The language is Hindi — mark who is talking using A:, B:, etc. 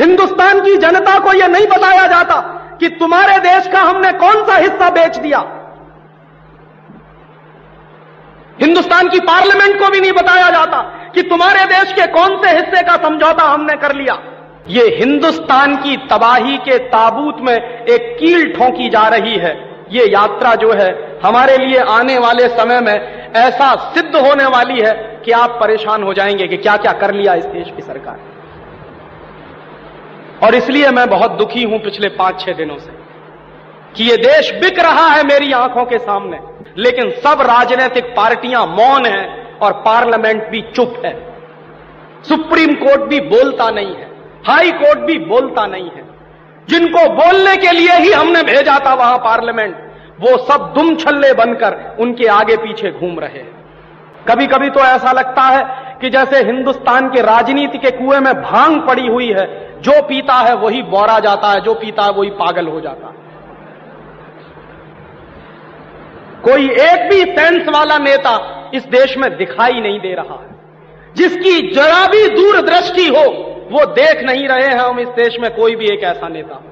A: हिंदुस्तान की जनता को यह नहीं बताया जाता कि तुम्हारे देश का हमने कौन सा हिस्सा बेच दिया। हिंदुस्तान की पार्लियामेंट को भी नहीं बताया जाता कि तुम्हारे देश के कौन से हिस्से का समझौता हमने कर लिया। ये हिंदुस्तान की तबाही के ताबूत में एक कील ठोंकी जा रही है। ये यात्रा जो है हमारे लिए आने वाले समय में ऐसा सिद्ध होने वाली है कि आप परेशान हो जाएंगे कि क्या क्या कर लिया इस देश की सरकार। और इसलिए मैं बहुत दुखी हूं पिछले 5-6 दिनों से कि ये देश बिक रहा है मेरी आंखों के सामने, लेकिन सब राजनीतिक पार्टियां मौन हैं और पार्लियामेंट भी चुप है। सुप्रीम कोर्ट भी बोलता नहीं है, हाई कोर्ट भी बोलता नहीं है। जिनको बोलने के लिए ही हमने भेजा था वहां पार्लियामेंट, वो सब दुम छल्ले बनकर उनके आगे पीछे घूम रहे हैं। कभी कभी तो ऐसा लगता है कि जैसे हिंदुस्तान के राजनीति के कुएं में भांग पड़ी हुई है, जो पीता है वही बौरा जाता है, जो पीता है वही पागल हो जाता है। कोई एक भी सेंस वाला नेता इस देश में दिखाई नहीं दे रहा है। जिसकी जरा भी दूरदृष्टि हो वो देख नहीं रहे हैं हम इस देश में कोई भी एक ऐसा नेता।